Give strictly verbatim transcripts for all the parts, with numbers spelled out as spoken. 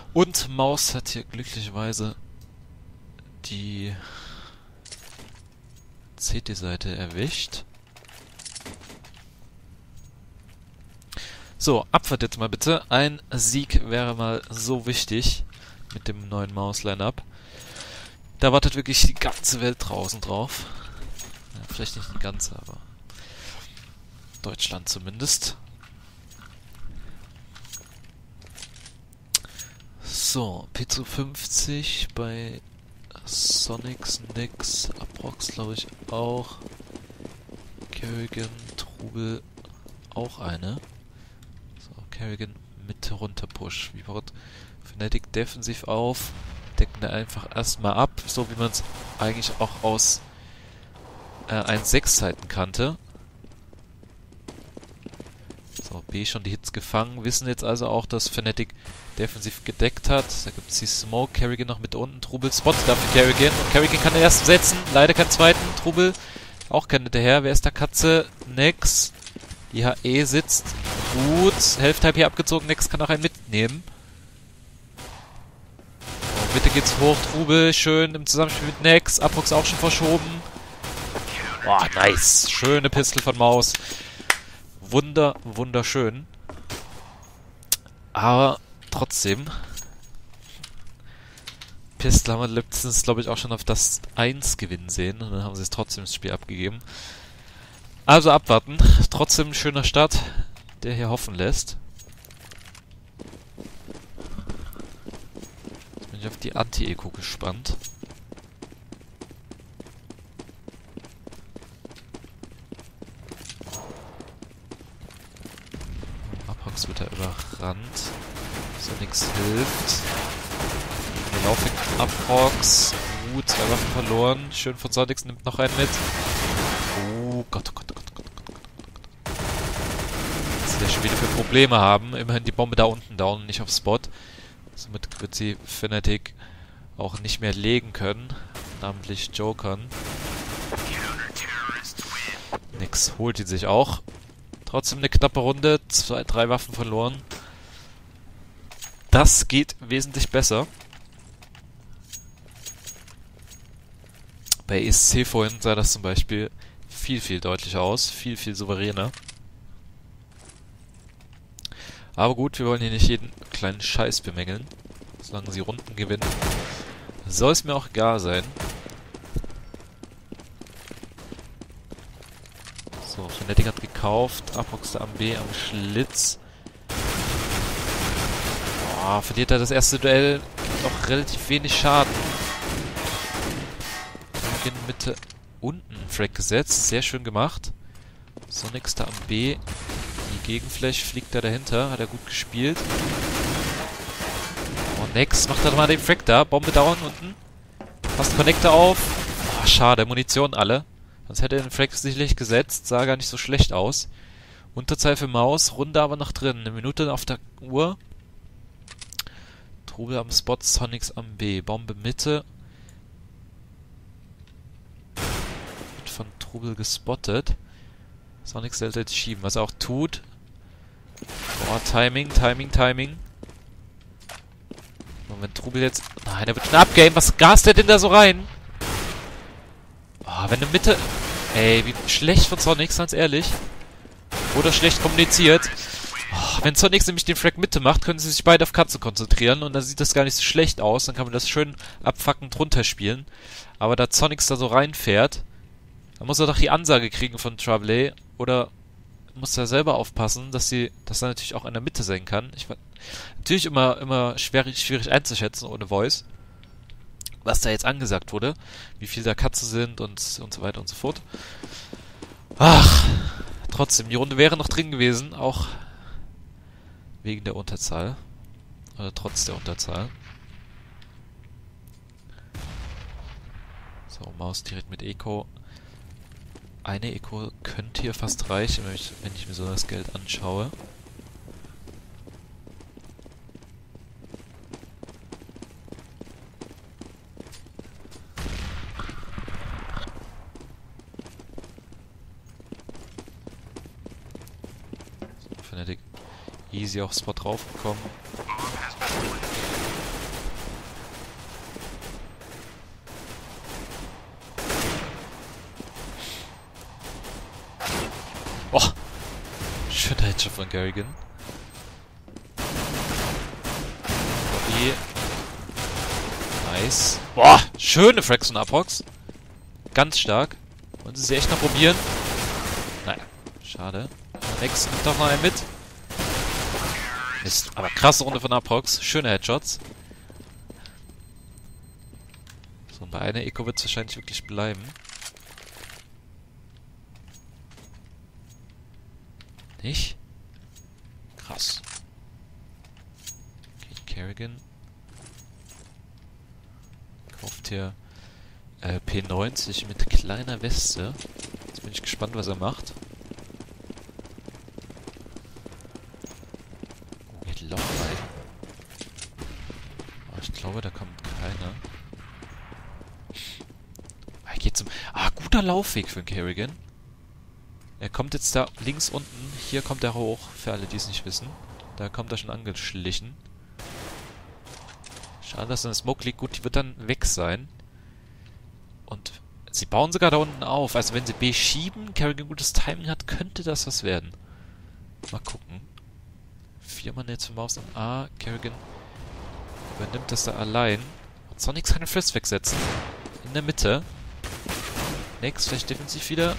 Und Maus hat hier glücklicherweise die C T-Seite erwischt. So, Abfahrt jetzt mal bitte. Ein Sieg wäre mal so wichtig mit dem neuen Maus-Line-Up. Da wartet wirklich die ganze Welt draußen drauf. Ja, vielleicht nicht die ganze, aber Deutschland zumindest. So, P zwei fünfzig bei Sonics, Nix, Aprox glaube ich auch. Kerrigan, Trubel auch eine. So, Kerrigan Mitte runter Push. Wie baut Fnatic defensiv auf? Decken da einfach erstmal ab, so wie man es eigentlich auch aus äh, eins Punkt sechs Zeiten kannte. So, B schon die Hits gefangen, wissen jetzt also auch, dass Fnatic defensiv gedeckt hat. Da gibt es die Smoke, Kerrigan noch mit unten, Trubel Spot dafür Kerrigan. Und Kerrigan kann den ersten setzen, leider keinen zweiten. Trubel auch kein hinterher. Wer ist da Katze? Nex. I H E sitzt gut. Half-Type hier abgezogen, Nex kann auch einen mitnehmen. So, Mitte geht's hoch, Trubel schön im Zusammenspiel mit Nex. Aprox auch schon verschoben. Boah, nice. Schöne Pistol von Maus. Wunder, wunderschön. Aber trotzdem. Pistol haben wir letztens, glaube ich, auch schon auf das eins gewinnen sehen. Und dann haben sie es trotzdem das Spiel abgegeben. Also abwarten. Trotzdem ein schöner Start, der hier hoffen lässt. Jetzt bin ich auf die Anti-Eco gespannt. Aprox wird da überrannt. So nix hilft. Wir laufen Aprox. Gut, zwei Waffen verloren. Schön von Sonix, nimmt noch einen mit. Oh Gott, oh Gott, oh Gott, oh Gott, oh Gott, oh Gott. Was sie da schon wieder für Probleme haben. Immerhin die Bombe da unten down, nicht auf Spot. Somit wird sie Fnatic auch nicht mehr legen können. Namentlich Jokern. Nix holt ihn sich auch. Trotzdem eine knappe Runde. Zwei, drei Waffen verloren. Das geht wesentlich besser. Bei E S C vorhin sah das zum Beispiel viel, viel deutlicher aus. Viel, viel souveräner. Aber gut, wir wollen hier nicht jeden kleinen Scheiß bemängeln. Solange sie Runden gewinnen, soll es mir auch egal sein. So, Fnatic hat gekauft. Aprox am B am Schlitz. Boah, verliert er das erste Duell. Gibt auch relativ wenig Schaden. In Mitte unten Frag gesetzt. Sehr schön gemacht. Sonix da am B. Die Gegenflash fliegt da dahinter. Hat er gut gespielt. Oh, Nex macht dann mal den Frag da. Bombe down unten. Passt Connector auf. Oh, schade, Munition alle. Sonst hätte er den Frag sicherlich gesetzt. Sah gar nicht so schlecht aus. Unterzahl für Maus. Runde aber noch drin. Eine Minute auf der Uhr. Trubel am Spot. Sonix am B. Bombe Mitte. Von Trubel gespottet. Sonix sollte jetzt schieben, was er auch tut. Boah, Timing, Timing, Timing. Und wenn Trubel jetzt... Nein, er wird schon abgame. Was gast der denn da so rein? Oh, wenn eine Mitte... Ey, wie schlecht von Sonix, ganz ehrlich. Oder schlecht kommuniziert. Oh, wenn Sonix nämlich den Frag Mitte macht, können sie sich beide auf Katze konzentrieren. Und dann sieht das gar nicht so schlecht aus. Dann kann man das schön abfuckend runterspielen. Aber da Sonix da so reinfährt... Da muss er doch die Ansage kriegen von Trouble, oder muss er selber aufpassen, dass sie, dass er natürlich auch in der Mitte sein kann. Ich, natürlich immer, immer schwierig, schwierig einzuschätzen ohne Voice, was da jetzt angesagt wurde, wie viel da Katze sind und, und so weiter und so fort. Ach, trotzdem, die Runde wäre noch drin gewesen, auch wegen der Unterzahl, oder trotz der Unterzahl. So, Maus direkt mit Eco. Eine Eco könnte hier fast reichen, wenn ich, wenn ich mir so das Geld anschaue. So, Fnatic easy auf Spot draufgekommen. Catcher von Kerrigan. Bobby. Nice. Boah, schöne Frags von Aprox. Ganz stark. Wollen sie sie echt noch probieren? Naja, schade. Nex nimmt doch mal einen mit. Mist, aber krasse Runde von Aprox. Schöne Headshots. So, und bei einer Eco wird es wahrscheinlich wirklich bleiben. Nicht? Krass. Okay, Kerrigan. Kauft hier äh, P neunzig mit kleiner Weste. Jetzt bin ich gespannt, was er macht. Oh, geht Loch rein. Oh, ich glaube, da kommt keiner. Er geht zum... Ah, guter Laufweg für den Kerrigan. Er kommt jetzt da links unten. Hier kommt er hoch, für alle, die es nicht wissen. Da kommt er schon angeschlichen. Schade, dass eine Smoke liegt. Gut, die wird dann weg sein. Und sie bauen sogar da unten auf. Also wenn sie B schieben, Kerrigan gutes Timing hat, könnte das was werden. Mal gucken. Viermal jetzt vom Maus an A. Kerrigan übernimmt das da allein. Und Sonics kann den First wegsetzen. In der Mitte. Next, vielleicht defensiv wieder.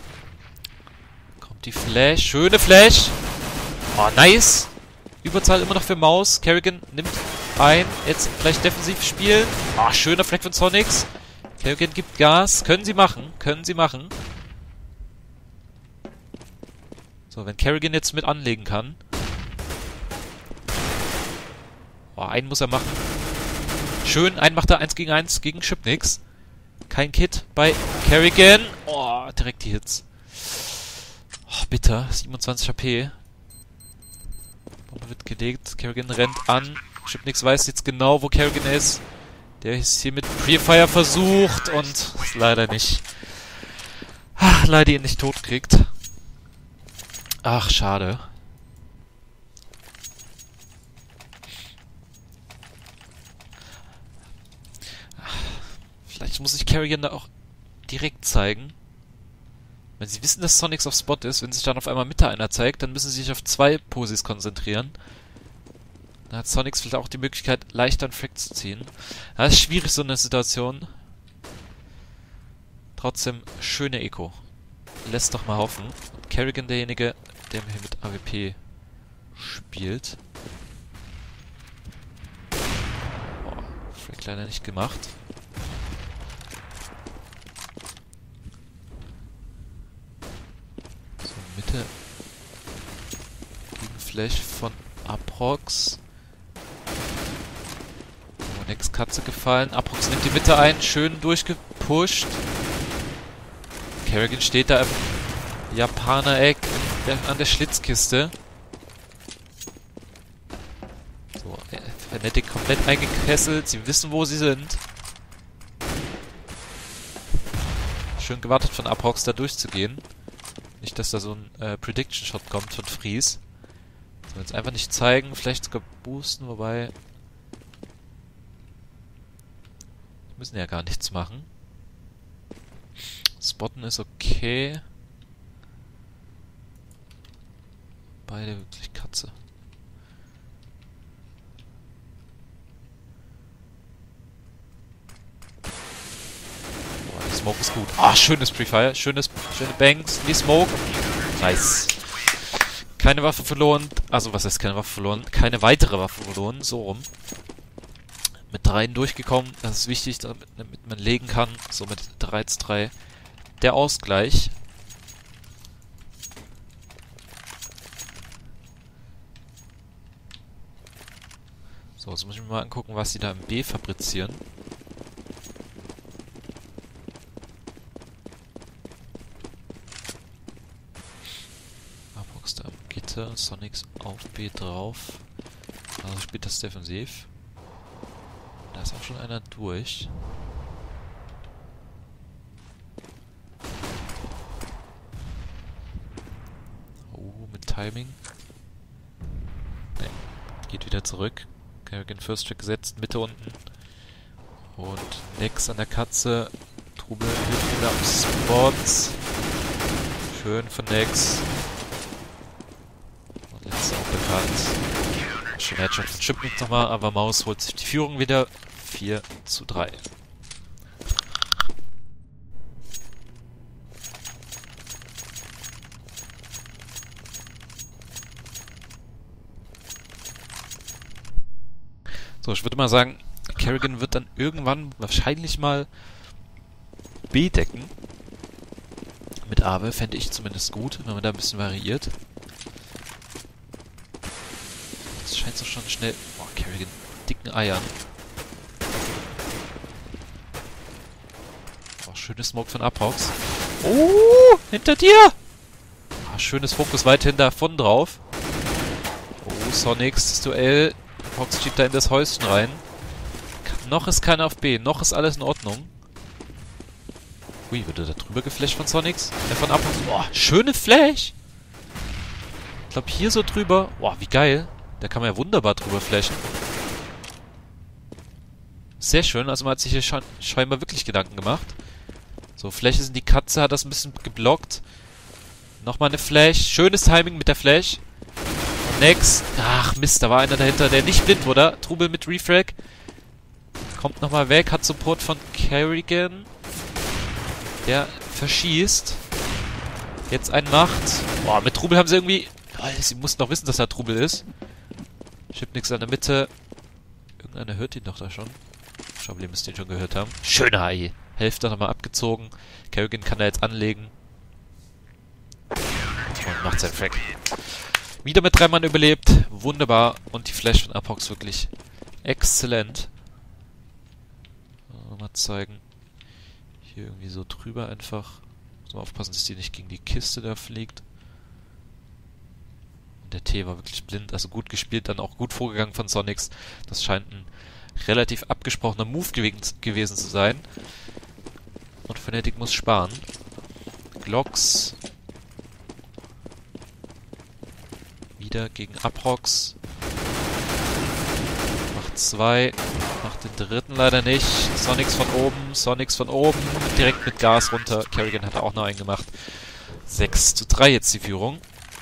Die Flash. Schöne Flash. Oh, nice. Überzahl immer noch für Maus. Kerrigan nimmt ein. Jetzt vielleicht defensiv spielen. Ah, oh, schöner Flag von Sonics. Kerrigan gibt Gas. Können sie machen. Können sie machen. So, wenn Kerrigan jetzt mit anlegen kann. Oh, einen muss er machen. Schön. Einen macht er eins gegen eins gegen Schipnix. Kein Kit bei Kerrigan. Oh, direkt die Hits. Oh, bitter. siebenundzwanzig H P. Bombe wird gelegt. Kerrigan rennt an. Schipnix weiß jetzt genau, wo Kerrigan ist. Der ist hier mit Pre-Fire versucht und leider nicht. Ach, leider ihn nicht tot kriegt. Ach, schade. Vielleicht muss ich Kerrigan da auch direkt zeigen. Wenn sie wissen, dass Sonics auf Spot ist, wenn sich dann auf einmal Mitte einer zeigt, dann müssen sie sich auf zwei Posis konzentrieren. Dann hat Sonics vielleicht auch die Möglichkeit, leichter einen Frag zu ziehen. Das ist schwierig, so eine Situation. Trotzdem, schöne Eco. Lässt doch mal hoffen. Und Kerrigan derjenige, der hier mit A W P spielt. Boah, Frag leider nicht gemacht. Mitte. Gegen Flash von Aprox. Oh, Nex Katze gefallen. Aprox nimmt die Mitte ein. Schön durchgepusht. Kerrigan steht da im Japaner-Eck an der Schlitzkiste. So, Fnatic komplett eingekesselt. Sie wissen, wo sie sind. Schön gewartet von Aprox, da durchzugehen. Nicht, dass da so ein äh, Prediction-Shot kommt von Fries. So, jetzt einfach nicht zeigen, vielleicht sogar boosten, wobei... Die müssen ja gar nichts machen. Spotten ist okay. Beide wirklich Katze. Smoke ist gut. Ah, schönes Pre-Fire. Schönes, schöne Bangs. Die Smoke. Nice. Keine Waffe verloren. Also, was heißt keine Waffe verloren? Keine weitere Waffe verloren. So rum. Mit dreien durchgekommen. Das ist wichtig, damit, damit man legen kann. So mit drei zu drei. Der Ausgleich. So, jetzt muss ich mir mal angucken, was sie da im B fabrizieren. Da am Gitter, Sonics auf B drauf. Also spielt das defensiv. Da ist auch schon einer durch. Oh, mit Timing. Ne, geht wieder zurück. Kerrigan First Track gesetzt, Mitte unten. Und Nex an der Katze. Trubel hilft wieder am Spots. Schön von Nex. Cut. Schön Headshot von Chipmunk nochmal, aber Maus holt sich die Führung wieder. vier zu drei. So, ich würde mal sagen, Kerrigan wird dann irgendwann wahrscheinlich mal B decken. Mit Awe fände ich zumindest gut, wenn man da ein bisschen variiert. Das scheint so schon schnell... Boah, Kerrigan, dicken Eiern. Oh, schönes Smoke von Aprox. Oh, hinter dir! Ah, schönes Fokus weiterhin davon drauf. Oh, Sonics, das Duell. Aprox schiebt da in das Häuschen rein. Noch ist keiner auf B, noch ist alles in Ordnung. Ui, wird er da drüber geflasht von Sonics? Der von Aprox. Boah, schöne Flash! Ich glaube hier so drüber. Boah, wie geil. Da kann man ja wunderbar drüber flashen. Sehr schön, also man hat sich hier schon scheinbar wirklich Gedanken gemacht. So, Flash ist in die Katze, hat das ein bisschen geblockt. Nochmal eine Flash. Schönes Timing mit der Flash. Next. Ach Mist, da war einer dahinter, der nicht blind wurde. Trubel mit Refrag. Kommt nochmal weg, hat Support von Kerrigan. Der verschießt. Jetzt einen macht. Boah, mit Trubel haben sie irgendwie... Oh, sie mussten doch wissen, dass da Trubel ist. Chipnix an der Mitte. Irgendeiner hört ihn doch da schon. Chablis müsst den schon gehört haben. Schöner A E. Hälfte nochmal abgezogen. Kerrigan kann da jetzt anlegen. Und macht seinen Frag. Wieder mit drei Mann überlebt. Wunderbar. Und die Flash von Aprox wirklich exzellent. Mal zeigen. Hier irgendwie so drüber einfach. Muss man aufpassen, dass die nicht gegen die Kiste da fliegt. Und der T war wirklich blind. Also gut gespielt, dann auch gut vorgegangen von Sonics. Das scheint ein relativ abgesprochener Move gew gewesen zu sein. Und Fnatic muss sparen. Glocks. Wieder gegen Aprox. Macht zwei. Macht den dritten leider nicht. Sonics von oben. Sonics von oben. Direkt mit Gas runter. Kerrigan hat auch noch einen gemacht. sechs zu drei jetzt die Führung.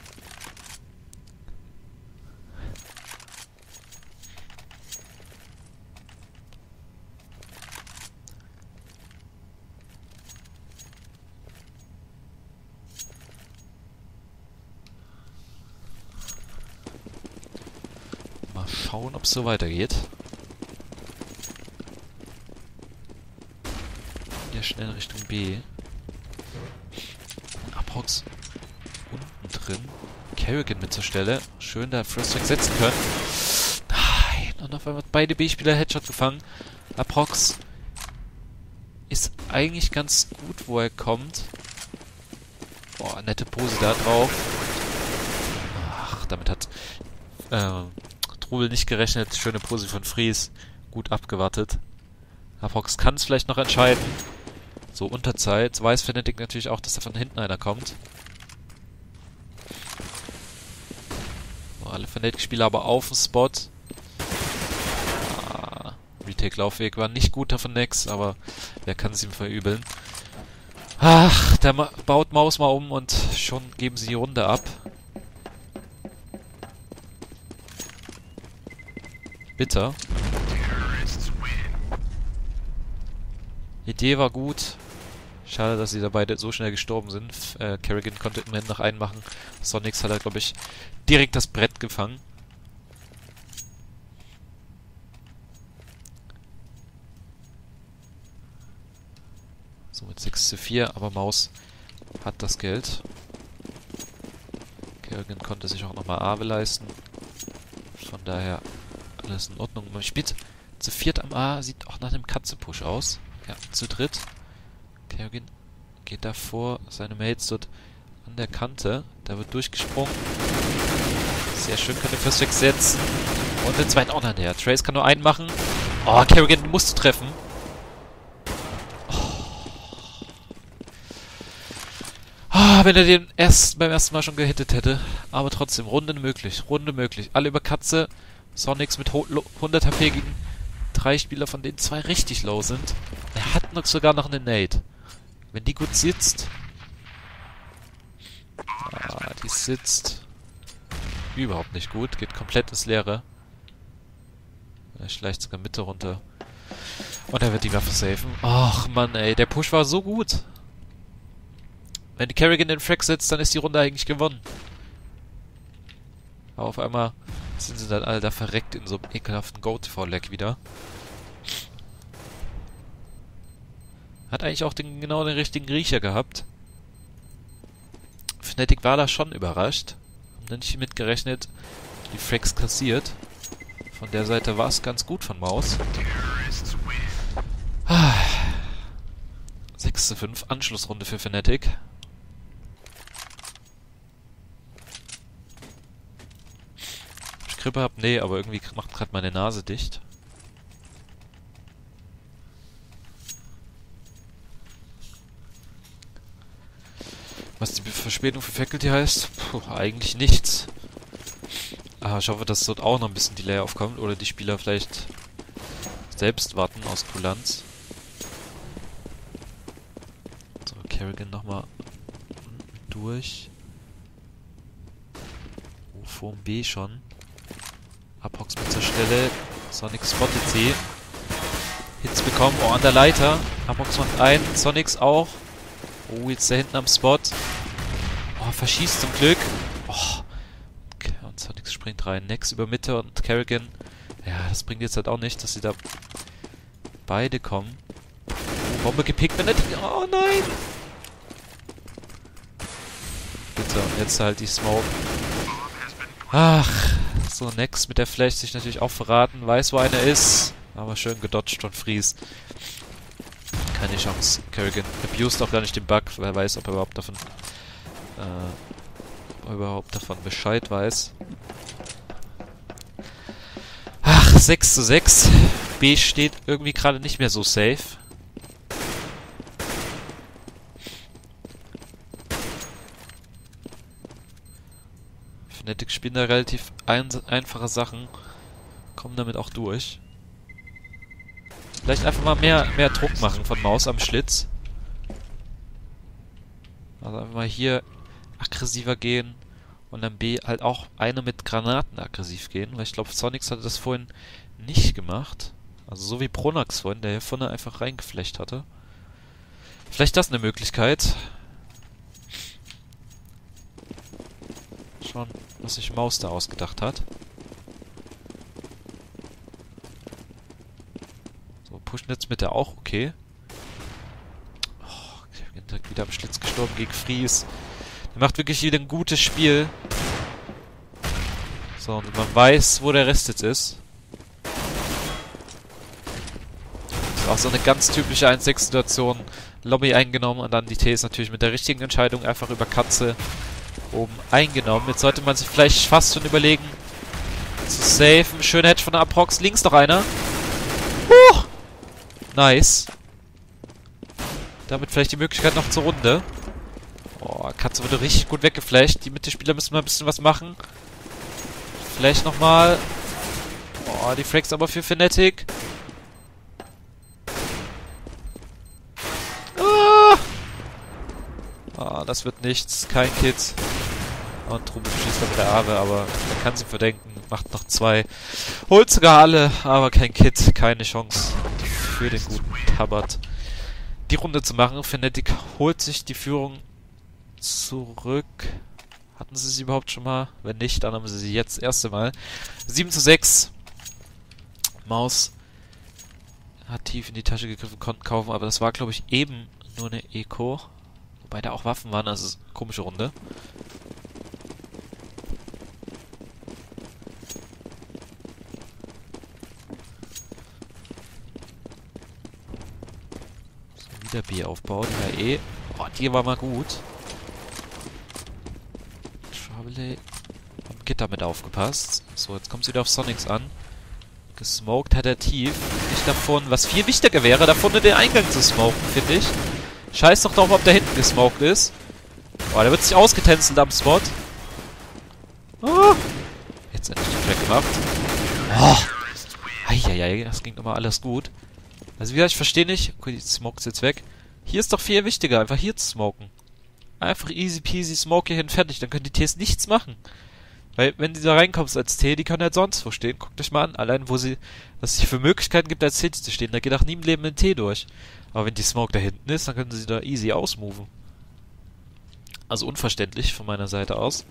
Mal schauen, ob es so weitergeht. Wieder schnell Richtung B. Aprox unten drin. Kerrigan mit zur Stelle. Schön da First Track setzen können. Nein, und auf einmal beide B-Spieler Headshot gefangen. Aprox ist eigentlich ganz gut, wo er kommt. Boah, nette Pose da drauf. Ach, damit hat äh, Trubel nicht gerechnet. Schöne Pose von Fries. Gut abgewartet. Aprox kann es vielleicht noch entscheiden. So, Unterzeit. Weiß Fnatic natürlich auch, dass da von hinten einer kommt. So, alle Fnatic-Spieler aber auf dem Spot. Ah, Retake-Laufweg war nicht guter von Nex, aber wer kann es ihm verübeln? Ach, der Ma baut Maus mal um und schon geben sie die Runde ab. Bitter. Idee war gut. Schade, dass sie da beide so schnell gestorben sind. Äh, Kerrigan konnte immerhin noch einen machen. Sonics hat er, glaube ich, direkt das Brett gefangen. So mit sechs zu vier, aber Maus hat das Geld. Kerrigan konnte sich auch nochmal Awe leisten. Von daher alles in Ordnung. Man spielt zu viert am A, sieht auch nach einem Katze-Push aus. Ja, zu dritt. Kerrigan geht davor, seine Mates dort an der Kante. Da wird durchgesprungen. Sehr schön, kann den First Track setzen. Und den zweiten auch noch her. Trace kann nur einen machen. Oh, Kerrigan musst du treffen. Oh. Oh, wenn er den erst, beim ersten Mal schon gehittet hätte. Aber trotzdem, Runde möglich. Runde möglich. Alle über Katze. Sonics mit hundert H P gegen drei Spieler, von denen zwei richtig low sind. Er hat noch sogar noch eine Nade. Wenn die gut sitzt. Ah, die sitzt. überhaupt nicht gut. Geht komplett ins Leere. Er schleicht sogar Mitte runter. Und er wird die Waffe safen. Ach Mann, ey. Der Push war so gut. Wenn die Kerrigan den Frag setzt, dann ist die Runde eigentlich gewonnen. Aber auf einmal sind sie dann alle da verreckt in so einem ekelhaften Go-T V-Lag wieder. Hat eigentlich auch den, genau den richtigen Riecher gehabt. Fnatic war da schon überrascht. Haben da nicht mitgerechnet, die Frags kassiert. Von der Seite war es ganz gut von Maus. Ah. sechs zu fünf, Anschlussrunde für Fnatic. Ob ich Grippe hab? Nee, aber irgendwie macht gerade meine Nase dicht. Was die Verspätung für Faculty heißt? Puh, eigentlich nichts. Aber ich hoffe, dass dort auch noch ein bisschen Delay aufkommt oder die Spieler vielleicht selbst warten aus Kulanz. So, Kerrigan nochmal durch. Oh, vorm B schon. Aprox mit zur Stelle. Sonic spottet sie. Hits bekommen. Oh, an der Leiter. Aprox macht einen. Sonics auch. Oh, jetzt da hinten am Spot. Oh, verschießt zum Glück. Oh. Okay, und Sonics springt rein. Nex über Mitte und Kerrigan. Ja, das bringt jetzt halt auch nicht, dass sie da beide kommen. Oh, Bombe gepickt. Wenn er die... Oh nein! Bitte, und jetzt halt die Smoke. Ach, so Nex mit der Flash sich natürlich auch verraten. Weiß, wo einer ist. Aber schön gedodged von Fries. Keine Chance. Kerrigan abused auch gar nicht den Bug. Wer weiß, ob er überhaupt davon... Äh, ob er überhaupt davon Bescheid weiß. Ach, sechs zu sechs. B steht irgendwie gerade nicht mehr so safe. Fnatic spielen da relativ ein einfache Sachen. Kommen damit auch durch. Vielleicht einfach mal mehr, mehr Druck machen von Maus am Schlitz. Also einfach mal hier aggressiver gehen. Und dann B halt auch eine mit Granaten aggressiv gehen. Weil ich glaube, Sonics hatte das vorhin nicht gemacht. Also so wie Pronax vorhin, der hier vorne einfach reingeflecht hatte. Vielleicht das eine Möglichkeit. Schauen, was sich Maus da ausgedacht hat. So, pushen jetzt mit der auch okay. Oh, ich bin direkt wieder am Schlitz gestorben gegen Fries. Der macht wirklich wieder ein gutes Spiel. So, und man weiß, wo der Rest jetzt ist. Das ist auch so eine ganz typische eins sechs Situation. Lobby eingenommen und dann die T ist natürlich mit der richtigen Entscheidung einfach über Katze oben eingenommen. Jetzt sollte man sich vielleicht fast schon überlegen, zu safen. Schöner Hedge von der Aprox. Links noch einer. Uh! Nice. Damit vielleicht die Möglichkeit noch zur Runde. Oh, Katze wurde richtig gut weggeflasht. Die Mittelspieler müssen mal ein bisschen was machen. Vielleicht nochmal. Oh, die Frags aber für Fnatic. Ah! Ah, das wird nichts. Kein Kit. Und Trubel schießt da mit der Awe, aber er kann sie verdenken. Macht noch zwei. Holt sogar alle, aber kein Kit. Keine Chance für den guten Tabat, die Runde zu machen. Fnatic holt sich die Führung zurück. Hatten sie sie überhaupt schon mal? Wenn nicht, dann haben sie sie jetzt das erste Mal. sieben zu sechs. Maus hat tief in die Tasche gegriffen, konnten kaufen, aber das war, glaube ich, eben nur eine Eco. Wobei da auch Waffen waren, also eine komische Runde. So, wieder B aufbauen. Ja, eh. Oh, die war mal gut. Am Gitter mit aufgepasst. So, jetzt kommt es wieder auf Sonics an. Gesmoked hat er tief. Nicht davon. Was viel wichtiger wäre, da vorne den Eingang zu smoken, finde ich. Scheiß doch drauf, ob der hinten gesmoked ist. Boah, der wird sich ausgetänzelt am Spot. Oh. Jetzt endlich den Track gemacht. Oh. Eieiei, das ging nochmal alles gut. Also wie gesagt, ich verstehe nicht. Okay, die smoked ist jetzt weg. Hier ist doch viel wichtiger, einfach hier zu smoken. Einfach easy peasy, smoke hier hin, fertig. Dann können die Ts nichts machen. Weil, wenn du da reinkommst als T, die können halt sonst wo stehen. Guckt euch mal an, allein wo sie, was es hier für Möglichkeiten gibt, als T zu stehen. Da geht auch nie im Leben ein T durch. Aber wenn die Smoke da hinten ist, dann können sie da easy ausmoven. Also unverständlich von meiner Seite aus.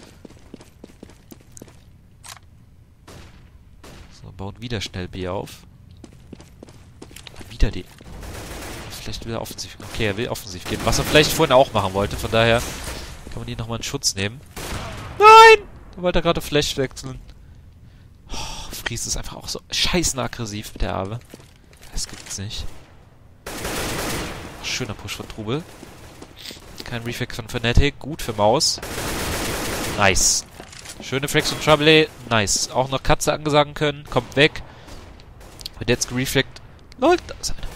So, bauen wieder schnell B auf. Wieder die... Vielleicht will er offensiv... Okay, er will offensiv gehen. Was er vielleicht vorhin auch machen wollte. Von daher kann man die nochmal in Schutz nehmen. Nein! Da wollte er gerade Flash wechseln. Oh, Freeze ist einfach auch so scheißen aggressiv mit der Arme. Das gibt's nicht. Schöner Push von Trubel. Kein Reflex von Fnatic. Gut für Maus. Nice. Schöne Flex von Trouble. Nice. Auch noch Katze angesagen können. Kommt weg. Wird jetzt gereflect. Lol, da ist einer.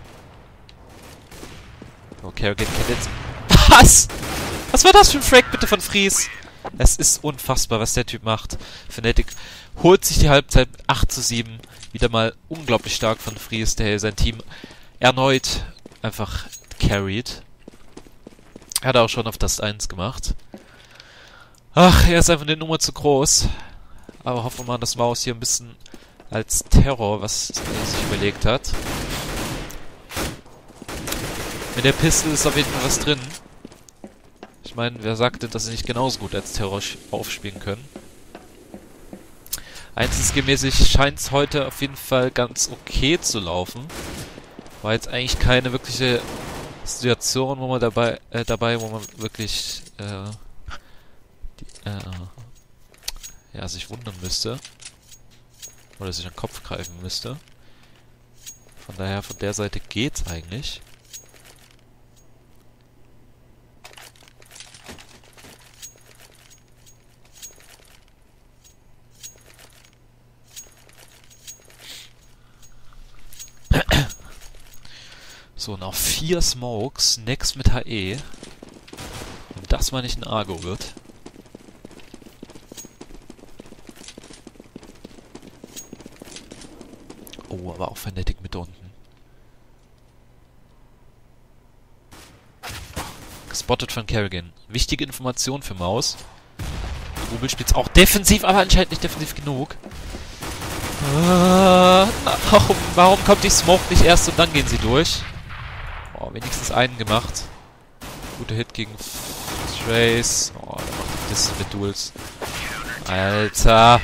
Okay, okay, kennt jetzt... Was? Was war das für ein Frag bitte von Freeze? Es ist unfassbar, was der Typ macht. Fnatic holt sich die Halbzeit acht zu sieben. Wieder mal unglaublich stark von Freeze, der sein Team erneut einfach carried. Hat er auch schon auf das eins gemacht. Ach, er ist einfach eine Nummer zu groß. Aber hoffen wir mal, dass Maus hier ein bisschen als Terror, was er sich überlegt hat. Mit der Pistole ist auf jeden Fall was drin. Ich meine, wer sagte, dass sie nicht genauso gut als Terror aufspielen können? Einzelmäßig scheint es heute auf jeden Fall ganz okay zu laufen. War jetzt eigentlich keine wirkliche Situation, wo man dabei, äh, dabei, wo man wirklich, äh, die, äh, ja, sich wundern müsste. Oder sich an den Kopf greifen müsste. Von daher, von der Seite geht's eigentlich. So, noch vier Smokes, next mit H E. Und das mal nicht ein Argo wird. Oh, aber auch Fnatic mit unten. Gespottet von Kerrigan. Wichtige Information für Maus. Trubel spielt auch defensiv, aber anscheinend nicht defensiv genug. Äh, warum, warum kommt die Smoke nicht erst und dann gehen sie durch? Oh, wenigstens einen gemacht. Guter Hit gegen Trace. Oh, der macht das mit Duels. Alter.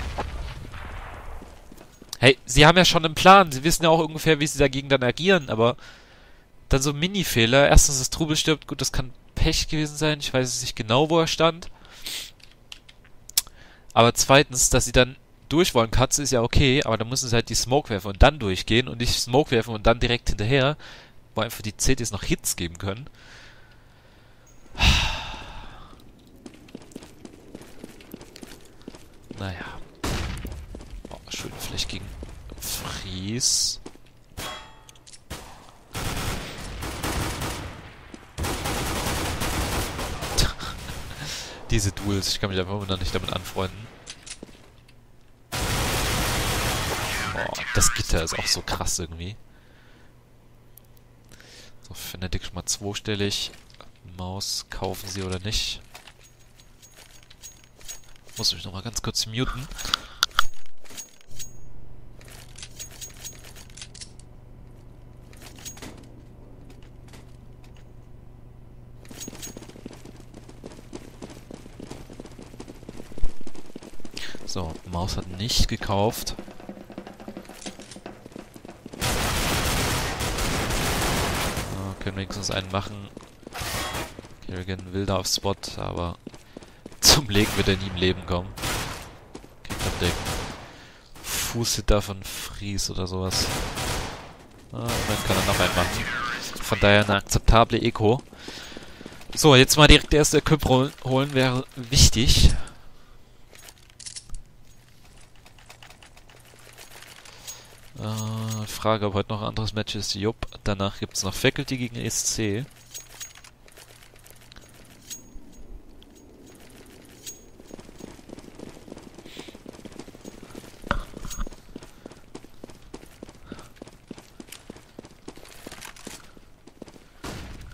Hey, sie haben ja schon einen Plan. Sie wissen ja auch ungefähr, wie sie dagegen dann agieren, aber dann so Mini-Fehler. Erstens, dass Trubel stirbt. Gut, das kann Pech gewesen sein. Ich weiß nicht genau, wo er stand. Aber zweitens, dass sie dann durch wollen. Katze ist ja okay, aber dann müssen sie halt die Smoke werfen und dann durchgehen und nicht Smoke werfen und dann direkt hinterher, wo einfach die C Ts noch Hits geben können. Naja. Oh, schön vielleicht gegen Freeze. Diese Duels, ich kann mich einfach immer noch nicht damit anfreunden. Oh, das Gitter ist auch so krass irgendwie. So, Fnatic schon mal zweistellig. Maus, kaufen sie oder nicht? Muss mich nochmal ganz kurz muten. So, Maus hat nicht gekauft. Oh, können wenigstens einen machen. Kerrigan will da auf Spot, aber zum Legen wird er nie im Leben kommen. Kriegt am Deck. Fußhitter von Freeze oder sowas. Ah, dann kann er noch einen machen. Von daher eine akzeptable Eco. So, jetzt mal direkt der erste Equip holen wäre wichtig. Äh, Frage, ob heute noch ein anderes Match ist. Jupp. Danach gibt es noch Faculty gegen E S C.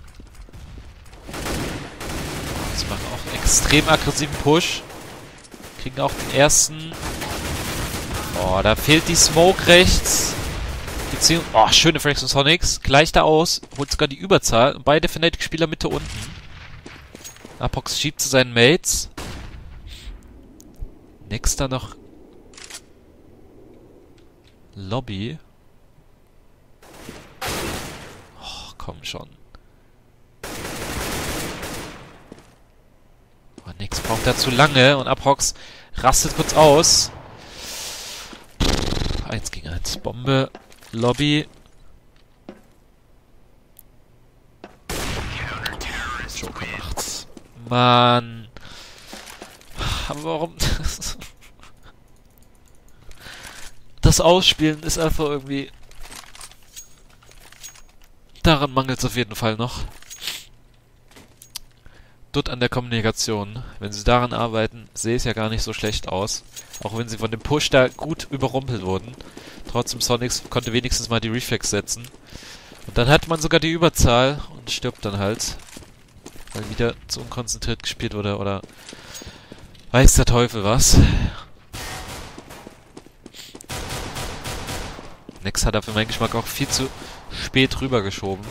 Sie machen auch einen extrem aggressiven Push. Kriegen auch den ersten. Oh, da fehlt die Smoke rechts. Beziehung. Oh, schöne Frags und Sonics. Gleicht da aus. Holt sogar die Überzahl. Beide Fnatic-Spieler Mitte unten. Apox schiebt zu seinen Mates. Nächster noch. Lobby. Oh, komm schon. Oh, nix braucht er zu lange. Und Apox rastet kurz aus. Eins gegen eins. Bombe. Lobby. Joker macht's. Mann. Aber warum? Das Ausspielen ist einfach irgendwie... Daran mangelt es auf jeden Fall noch. Dort an der Kommunikation. Wenn sie daran arbeiten, sehe es ja gar nicht so schlecht aus. Auch wenn sie von dem Push da gut überrumpelt wurden. Trotzdem Sonics konnte wenigstens mal die Reflex setzen. Und dann hat man sogar die Überzahl und stirbt dann halt. Weil wieder zu unkonzentriert gespielt wurde oder weiß der Teufel was. Nex hat er für meinen Geschmack auch viel zu spät rübergeschoben.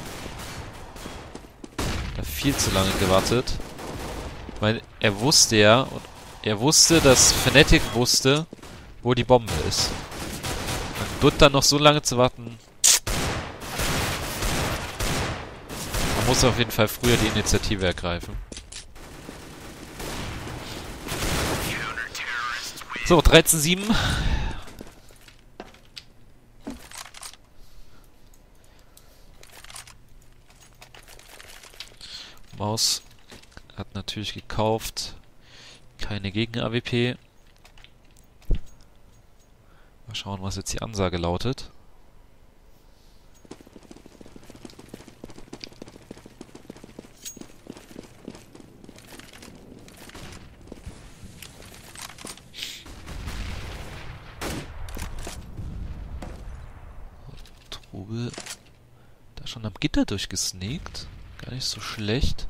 Da viel zu lange gewartet. Weil er wusste ja, und er wusste, dass Fnatic wusste, wo die Bombe ist. Und dort dann noch so lange zu warten. Man muss auf jeden Fall früher die Initiative ergreifen. So, dreizehn sieben. Maus hat natürlich gekauft. Keine Gegen-A W P. Mal schauen, was jetzt die Ansage lautet. Trubel da schon am Gitter durchgesneakt. Gar nicht so schlecht.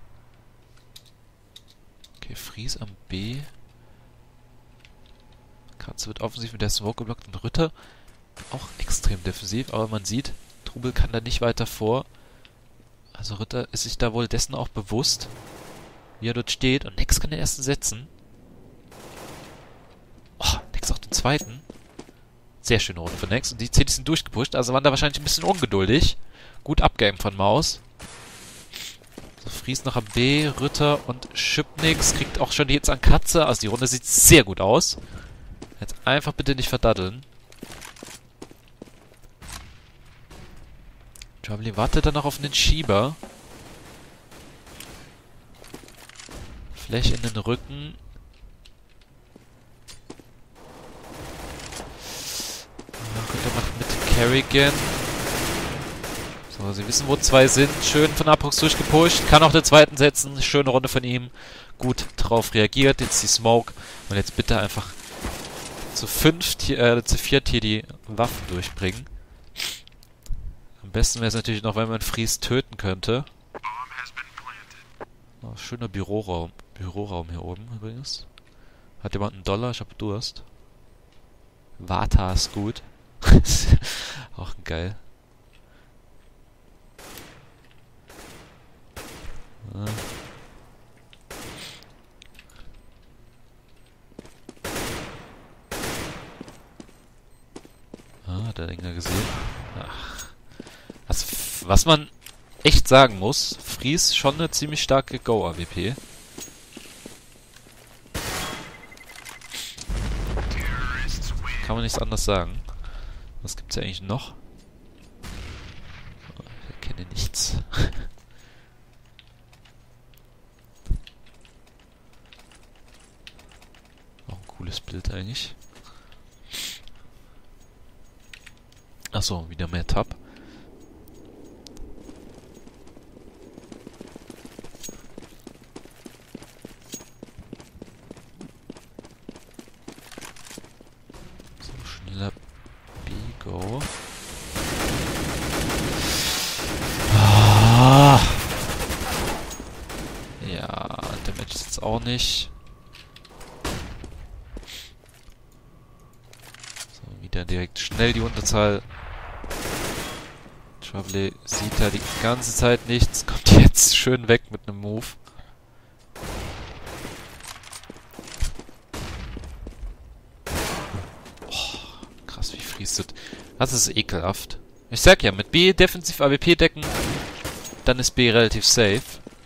Okay, Fries am B. Katze wird offensiv mit der Smoke geblockt und Ritter auch extrem defensiv, aber man sieht, Trubel kann da nicht weiter vor. Also Ritter ist sich da wohl dessen auch bewusst, wie er dort steht und Nex kann den ersten setzen. Oh, Nex auch den zweiten. Sehr schöne Runde für Nex und die C Ds sind durchgepusht, also waren da wahrscheinlich ein bisschen ungeduldig. Gut abgegeben von Maus. So, Fries noch am B, Ritter und Schipnix kriegt auch schon die Hits an Katze. Also die Runde sieht sehr gut aus. Jetzt einfach bitte nicht verdaddeln. Traveling wartet dann noch auf einen Schieber. Flash in den Rücken. Ritter macht mit Kerrigan. So, sie wissen, wo zwei sind. Schön von Apox durchgepusht. Kann auch den zweiten setzen. Schöne Runde von ihm. Gut drauf reagiert. Jetzt die Smoke. Und jetzt bitte einfach zu fünft, äh, zu viert hier die Waffen durchbringen. Am besten wäre es natürlich noch, wenn man Fries töten könnte. Oh, schöner Büroraum. Büroraum hier oben übrigens. Hat jemand einen Dollar? Ich hab Durst. Vata ist gut. Auch geil. Ah. Ah, hat der Dinger gesehen. Ach. Was, was man echt sagen muss, Fries schon eine ziemlich starke Go-A W P. Kann man nichts anderes sagen. Was gibt's ja eigentlich noch? Ich erkenne nichts. Auch ein cooles Bild eigentlich. Achso, wieder mehr Tab. So, schneller B-Go. Ah. Ja, der Match ist jetzt auch nicht. direkt schnell die Unterzahl. Trouble sieht da die ganze Zeit nichts. Kommt jetzt schön weg mit einem Move. Oh, krass, wie friest das. Das ist ekelhaft. Ich sag ja, mit B defensiv A W P decken, dann ist B relativ safe.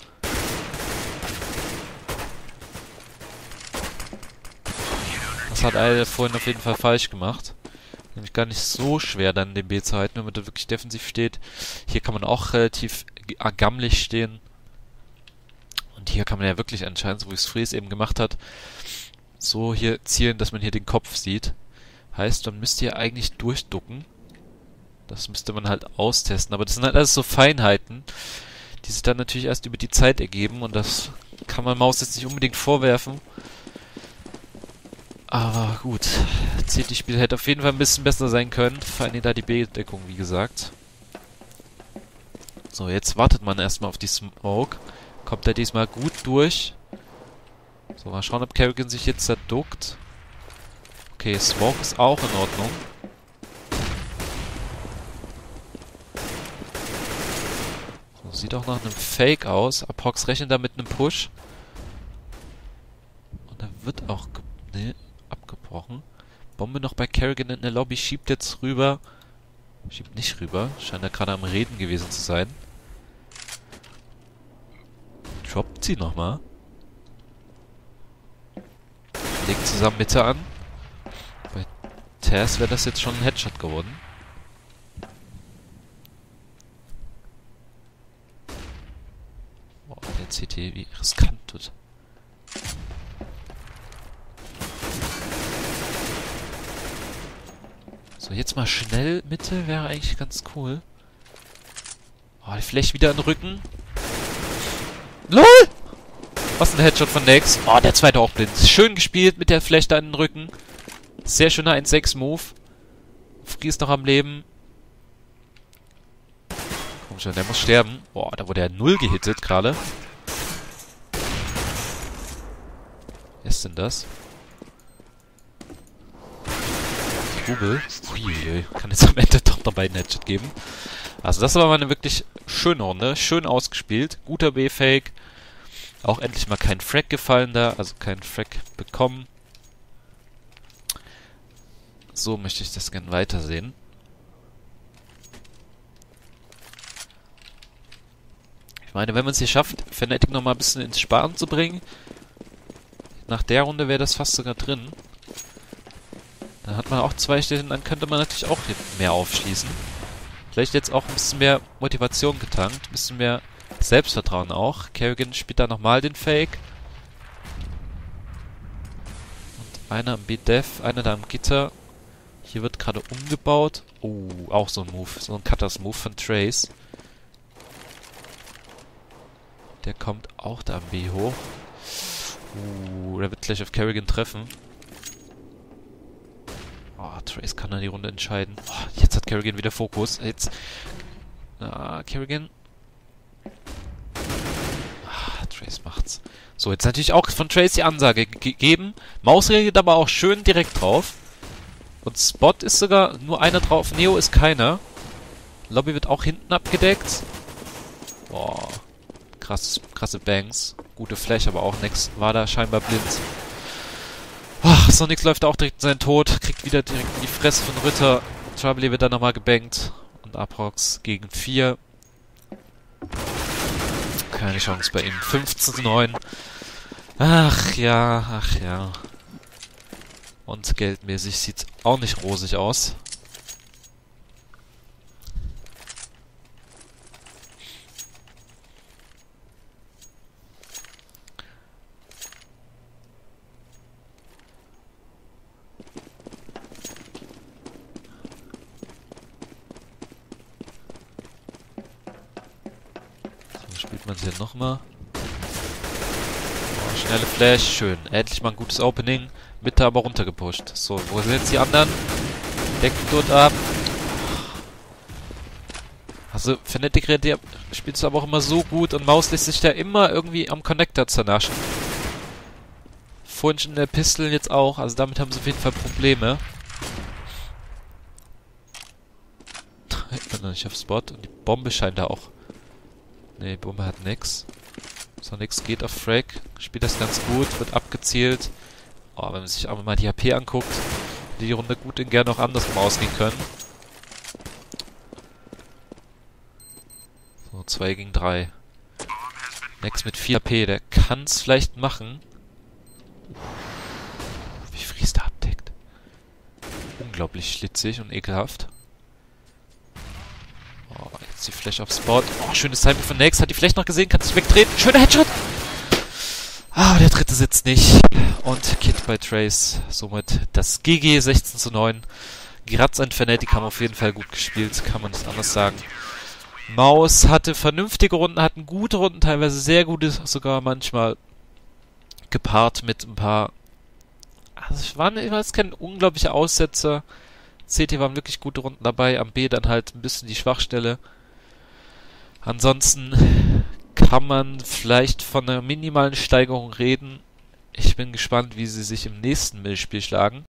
Das hat Eil vorhin auf jeden Fall falsch gemacht. Nämlich gar nicht so schwer, dann den B zu halten, wenn man da wirklich defensiv steht. Hier kann man auch relativ gammelig stehen. Und hier kann man ja wirklich anscheinend, so wie es Fries eben gemacht hat, so hier zielen, dass man hier den Kopf sieht. Heißt, man müsste hier eigentlich durchducken. Das müsste man halt austesten. Aber das sind halt alles so Feinheiten, die sich dann natürlich erst über die Zeit ergeben. Und das kann man Maus jetzt nicht unbedingt vorwerfen. Aber gut, C T-Spiel hätte auf jeden Fall ein bisschen besser sein können. Vor allem da die B-Deckung, wie gesagt. So, jetzt wartet man erstmal auf die Smoke. Kommt er diesmal gut durch. So, mal schauen, ob Kerrigan sich jetzt da duckt. Okay, Smoke ist auch in Ordnung. So, sieht auch nach einem Fake aus. Apox rechnet da mit einem Push. Und er wird auch... Nee, abgebrochen. Bombe noch bei Kerrigan in der Lobby. Schiebt jetzt rüber. Schiebt nicht rüber. Scheint er gerade am Reden gewesen zu sein. Droppt sie nochmal. Legt zusammen Mitte an. Bei Taz wäre das jetzt schon ein Headshot geworden. Boah, der C T, wie riskant tut. So, jetzt mal schnell Mitte wäre eigentlich ganz cool. Oh, vielleicht wieder in den Rücken. LOL! Was ein Headshot von Nex. Oh, der zweite auch blind. Schön gespielt mit der Flechte an den Rücken. Sehr schöner eins sechs Move. Fries noch am Leben. Komm schon, der muss sterben. Boah, da wurde er null gehittet gerade. Wer ist denn das? Google. Uiuiui. Kann jetzt am Ende doch noch beiden Headshot geben. Also das war mal eine wirklich schöne Runde. Schön ausgespielt. Guter B-Fake. Auch endlich mal kein Frag gefallen da. Also kein Frag bekommen. So möchte ich das gerne weitersehen. Ich meine, wenn man es hier schafft, Fnatic noch mal ein bisschen ins Sparen zu bringen. Nach der Runde wäre das fast sogar drin. Dann hat man auch zwei Städte, dann könnte man natürlich auch mehr aufschließen. Vielleicht jetzt auch ein bisschen mehr Motivation getankt, ein bisschen mehr Selbstvertrauen auch. Kerrigan spielt da nochmal den Fake. Und einer am B-Dev, einer da am Gitter. Hier wird gerade umgebaut. Oh, auch so ein Move, so ein Cutters-Move von Trace. Der kommt auch da am B hoch. Uh, der wird gleich auf Kerrigan treffen. Oh, Trace kann dann die Runde entscheiden. Oh, jetzt hat Kerrigan wieder Fokus. Jetzt. Ah, Kerrigan. Ah, Trace macht's. So, jetzt natürlich auch von Trace die Ansage gegeben. Maus reagiert aber auch schön direkt drauf. Und Spot ist sogar nur einer drauf. Neo ist keiner. Lobby wird auch hinten abgedeckt. Boah. Krass, krasse Bangs. Gute Flash, aber auch nix. War da scheinbar blind. Ach, Sonics läuft auch direkt in seinen Tod, kriegt wieder direkt in die Fresse von Ritter. Trouble wird dann nochmal gebankt. Und Aprox gegen vier. Keine Chance bei ihm. fünfzehn zu neun. Ach ja, ach ja. Und geldmäßig sieht's auch nicht rosig aus. Spielt man sie hier nochmal. Oh, schnelle Flash, schön. Endlich mal ein gutes Opening. Mitte aber runtergepusht. So, wo sind jetzt die anderen? Decken dort ab. Also, Fnatic spielt es aber auch immer so gut und Maus lässt sich da immer irgendwie am Connector zernaschen. Vorhin schon in der Pistol jetzt auch, also damit haben sie auf jeden Fall Probleme. Können wir nicht auf Spot. Und die Bombe scheint da auch... Ne, die Bombe hat nix. So, nix geht auf Frag. Spielt das ganz gut, wird abgezielt. Oh, wenn man sich aber mal die H P anguckt, hätte die Runde gut und gerne noch andersrum ausgehen können. So, zwei gegen drei. Nex mit vier H P, der kann es vielleicht machen. Wie Fries da abdeckt. Unglaublich schlitzig und ekelhaft. Oh, jetzt die Flash auf Spot. Oh, schönes Timing von Nex. Hat die Flash noch gesehen, kann sich wegtreten. Schöner Headshot! Ah, der dritte sitzt nicht. Und Kid bei Trace. Somit das G G sechzehn zu neun. Graz und Fnatic haben auf jeden Fall gut gespielt, kann man nicht anders sagen. Maus hatte vernünftige Runden, hatten gute Runden, teilweise sehr gute, sogar manchmal gepaart mit ein paar... Also es waren, ich weiß, keine unglaubliche Aussetzer. C T waren wirklich gute Runden dabei, am B dann halt ein bisschen die Schwachstelle. Ansonsten kann man vielleicht von einer minimalen Steigerung reden. Ich bin gespannt, wie sie sich im nächsten Mittelspiel schlagen.